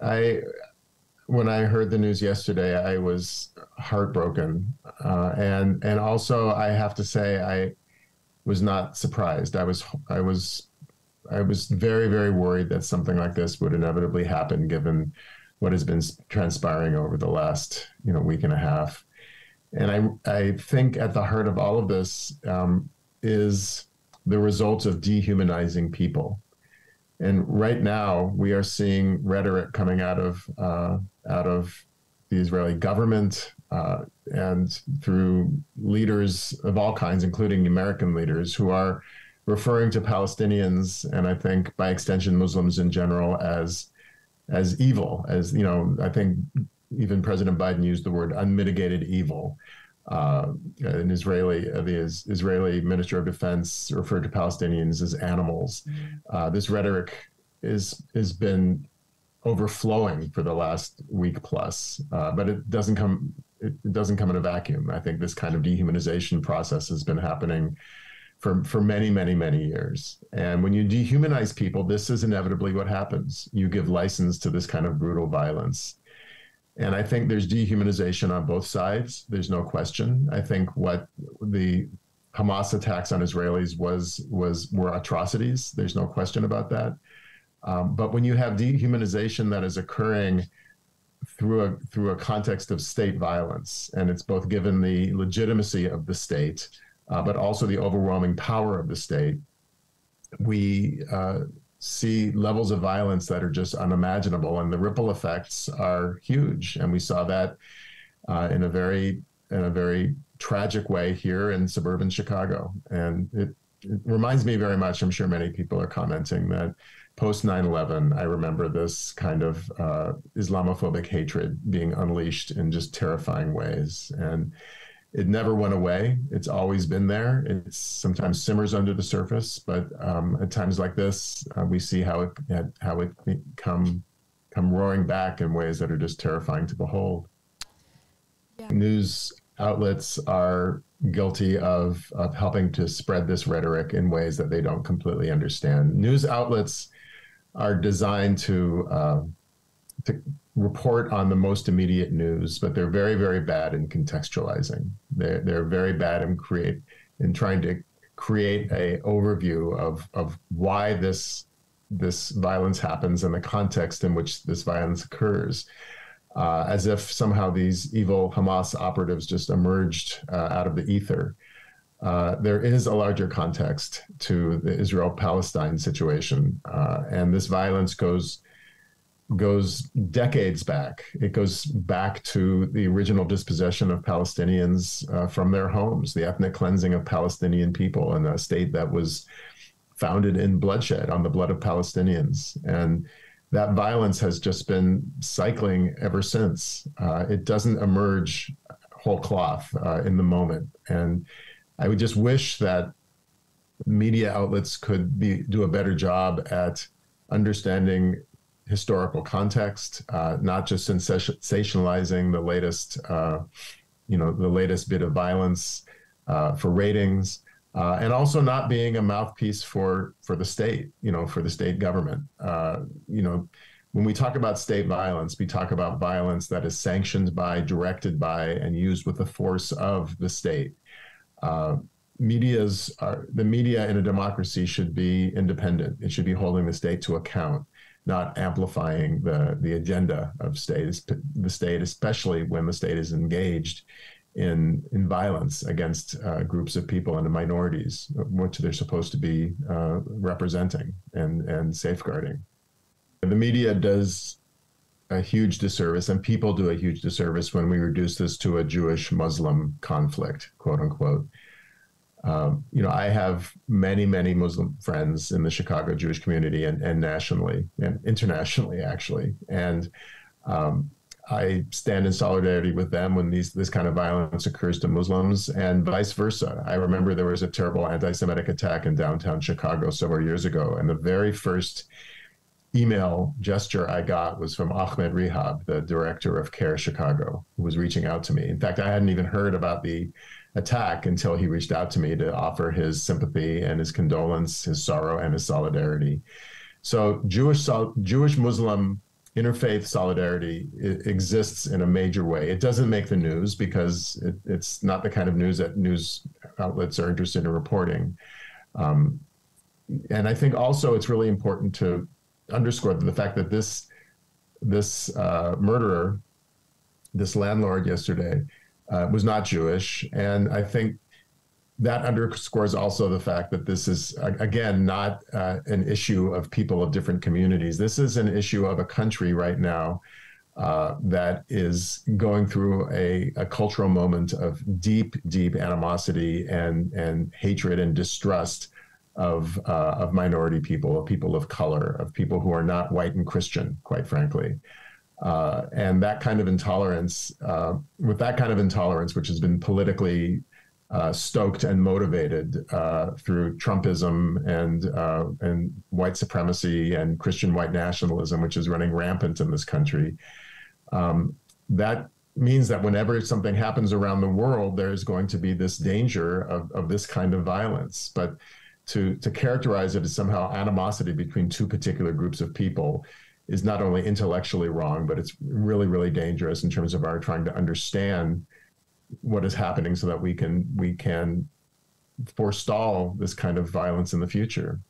I when I heard the news yesterday, I was heartbroken, and also I have to say I was not surprised. I was very, very worried that something like this would inevitably happen, given what has been transpiring over the last week and a half. And I think at the heart of all of this is the result of dehumanizing people. And right now, we are seeing rhetoric coming out of the Israeli government and through leaders of all kinds, including American leaders, who are referring to Palestinians, and I think by extension Muslims in general, as evil. I think even President Biden used the word unmitigated evil. The Israeli Minister of Defense referred to Palestinians as animals. This rhetoric has been overflowing for the last week plus, but it doesn't come in a vacuum. I think this kind of dehumanization process has been happening for many, many, many years. And when you dehumanize people, this is inevitably what happens. You give license to this kind of brutal violence. And I think there's dehumanization on both sides. There's no question. I think what the Hamas attacks on Israelis were atrocities. There's no question about that. But when you have dehumanization that is occurring through a context of state violence, and it's both given the legitimacy of the state, but also the overwhelming power of the state, we see levels of violence that are just unimaginable, and the ripple effects are huge. And we saw that in a very tragic way here in suburban Chicago. And it reminds me very much, I'm sure many people are commenting, that post 9/11, I remember this kind of Islamophobic hatred being unleashed in just terrifying ways. And it never went away. It's always been there. It sometimes simmers under the surface, but at times like this, we see how it come roaring back in ways that are just terrifying to behold. Yeah. News outlets are guilty of helping to spread this rhetoric in ways that they don't completely understand. News outlets are designed to report on the most immediate news, but they're very, very bad in contextualizing. They're very bad in trying to create a overview of why this violence happens and the context in which this violence occurs, as if somehow these evil Hamas operatives just emerged out of the ether. There is a larger context to the Israel-Palestine situation, and this violence goes decades back. It goes back to the original dispossession of Palestinians from their homes, the ethnic cleansing of Palestinian people in a state that was founded in bloodshed, on the blood of Palestinians. And that violence has just been cycling ever since. It doesn't emerge whole cloth in the moment. And I would just wish that media outlets could do a better job at understanding historical context, not just sensationalizing the latest bit of violence for ratings, and also not being a mouthpiece for the state, for the state government. When we talk about state violence, we talk about violence that is sanctioned by, directed by, and used with the force of the state. The media in a democracy should be independent. It should be holding the state to account, not amplifying the agenda of the state, especially when the state is engaged in violence against groups of people and minorities, which they're supposed to be representing and safeguarding. The media does a huge disservice, and people do a huge disservice when we reduce this to a Jewish-Muslim conflict, quote unquote. I have many, many Muslim friends in the Chicago Jewish community and nationally and internationally, actually. And I stand in solidarity with them when this kind of violence occurs to Muslims, and vice versa. I remember there was a terrible anti-Semitic attack in downtown Chicago several years ago, and the very first email gesture I got was from Ahmed Rehab, the director of CARE Chicago, who was reaching out to me. In fact, I hadn't even heard about the attack until he reached out to me to offer his sympathy and his condolence, his sorrow, and his solidarity. So Jewish-Muslim interfaith solidarity exists in a major way. It doesn't make the news because it's not the kind of news that news outlets are interested in reporting. Um, and I think also it's really important to underscore the fact that this murderer, this landlord yesterday, was not Jewish, and I think that underscores also the fact that this is, again, not an issue of people of different communities. This is an issue of a country right now that is going through a cultural moment of deep, deep animosity and hatred and distrust of minority people, of people of color, of people who are not white and Christian, quite frankly. And that kind of intolerance, with that kind of intolerance, which has been politically stoked and motivated through Trumpism and white supremacy and Christian white nationalism, which is running rampant in this country. That means that whenever something happens around the world, there's going to be this danger of this kind of violence. But to characterize it as somehow animosity between two particular groups of people is not only intellectually wrong, but it's really, really dangerous in terms of our trying to understand what is happening so that we can forestall this kind of violence in the future.